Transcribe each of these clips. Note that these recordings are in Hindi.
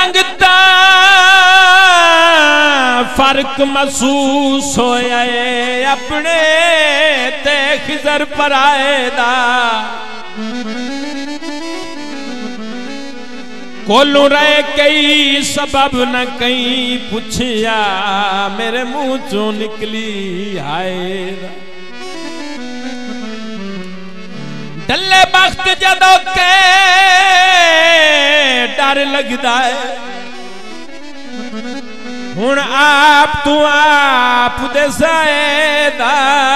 रंग दा फर्क महसूस होया है अपने ते खिजर पराए दा कोलू रहे कई सबब न कई पुछया मेरे मुंह चो निकली आए डले वक्त जदों के डर लगदा है हुण आप तू आप दे साएदा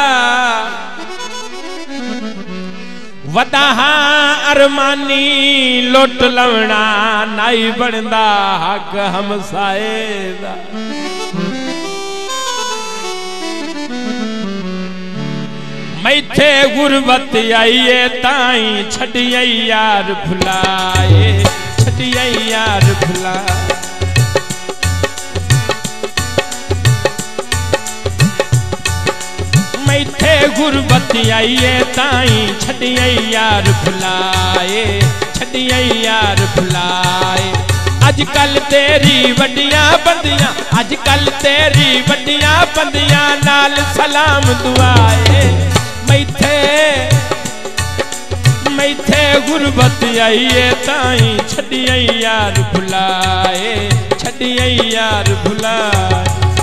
वदाहा अरमानी लुट लवना नाई बनदा हक हमसाएदा मैथे गुरबत आईए ताई छड़िए यार भुलाए छड़िए यार भुला मैथे गुरबत आईए ताई छड़िए यार भुलाए छड़िए यार भुलाए अजकल तेरी वड्डियां बंदियां अजकल तेरी वड्डियां बंदियां नाल सलाम दुआए मैथे गुरबत आईए ताई छड़िए यार भुलाए छड़िए यार भुलाए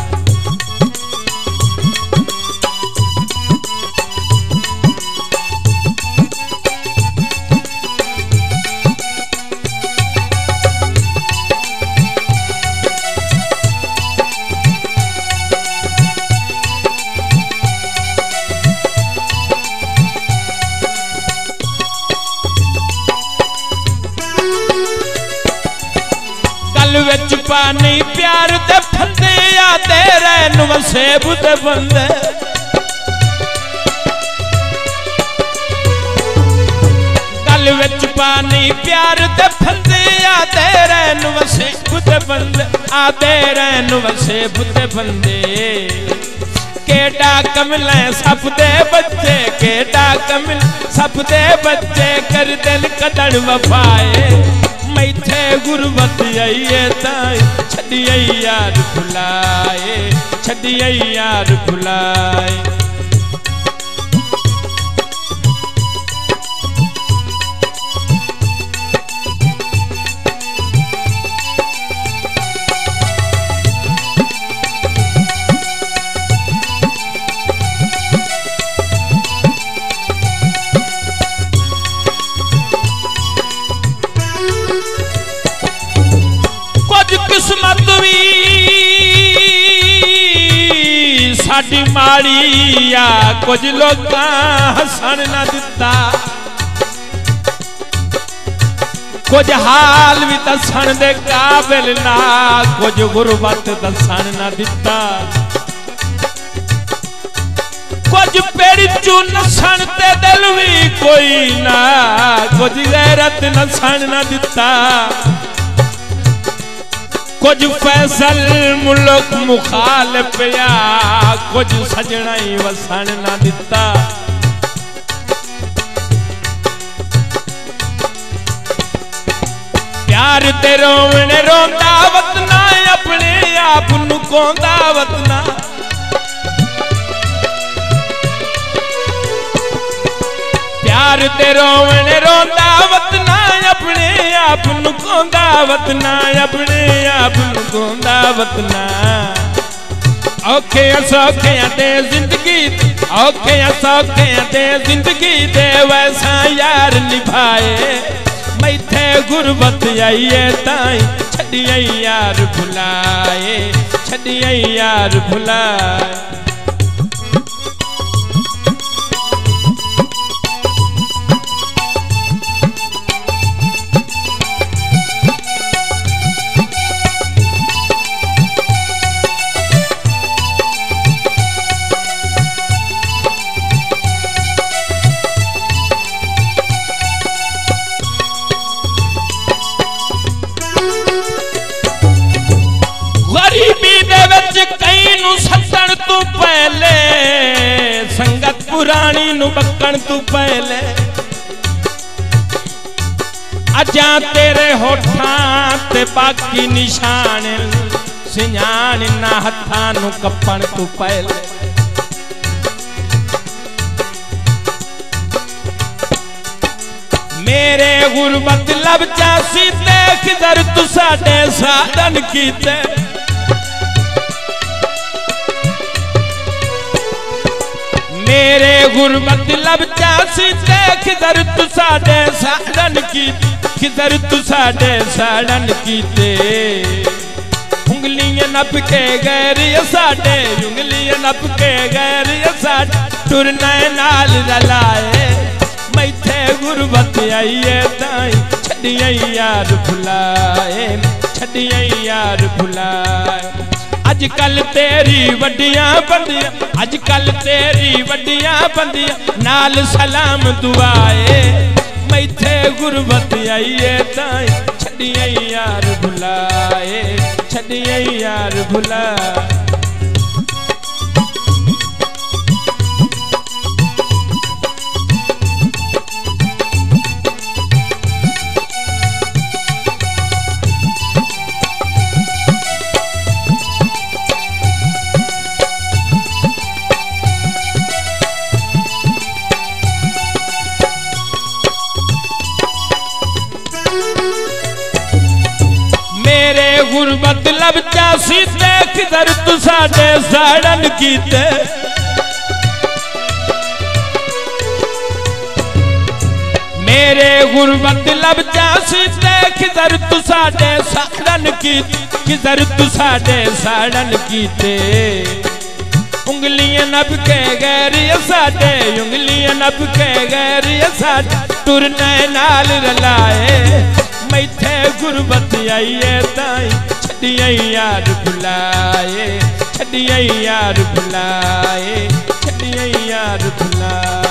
विच पानी प्यार दे फंदे आते रहन वसेब दे बंदे गल विच पानी प्यार दे फंदे आते रहन वसेब दे बंदे आते रहन वसेब दे बंदे केडा कमल सब दे बच्चे केडा कमल सब दे बच्चे कर दिल कदड़ वफाए मैथे गुरबत आईए ताई छड़िए यार भुलाए छड़िए यार भुलाए किस्मत भी साडी माड़ी आ कुछ लोग हसन न दिता कुछ हाल भी दसन दे काबिल ना कुछ गुरबत दसन न दिता कुछ पेड़ चू नसन ते दिल भी कोई ना कुछ गैरत नसन न दिता कुछ फैसल मुल्क मुखालिफ या कुछ सजना ही वसन ना दिता प्यार ते रोवने रोंदा वतना अपने आप नू कोंदा वतना प्यार ते रोवने रोंदा वतना अपने आप नू कोंदा वतना अपने आप नू कोंदा वतना औखे सौखे दे जिंदगी औखे सौखे दे जिंदगी दे वैसा यार निभाए मैथे गुरबत आईए ताई छड़िए यार भुलाए छड़िए यार भुलाए तू पहले संगत पुरानी नु बकन तू पहले अजा तेरे होठां ते बाकी निशान सियाण ना हत्थां नू कप्पण तू पहले मेरे गुरबत लब जासी देख दर तू साडे साधन कीते मेरे गुरबत लब जासी देख दर तू साडे साधन की किधर तू साडे साड़न कीते उंगलियां नप के गैर साडे उंगलियां नप के गैर साडे टुरना नाल रलाए मैथे गुरबत आईए ताई छड़िया यार भुलाए छड़िया यार भुलाए अजकल तेरी वड्डियां बंदियां अजकल तेरी वड्डियां बंदियां नाल सलाम दुआए मैथे गुरबत आईए ताई छड़िया यार भुलाए छड़िया यार भुलाए गुरबत लब जासी देख दर तू साडे साड़न कीते मेरे गुरबत लब जासी देख दर तू साडे साड़न की दर तू साडे साड़न कीते उंगलियां नब के गैर साडे उंगलियां नब के गैर साडे टुरने नाल रलाए मैथे गुरबत आईए ताई छड़िया यार भुलाए छड़िया यार भुलाए छड़िया यार भुलाए।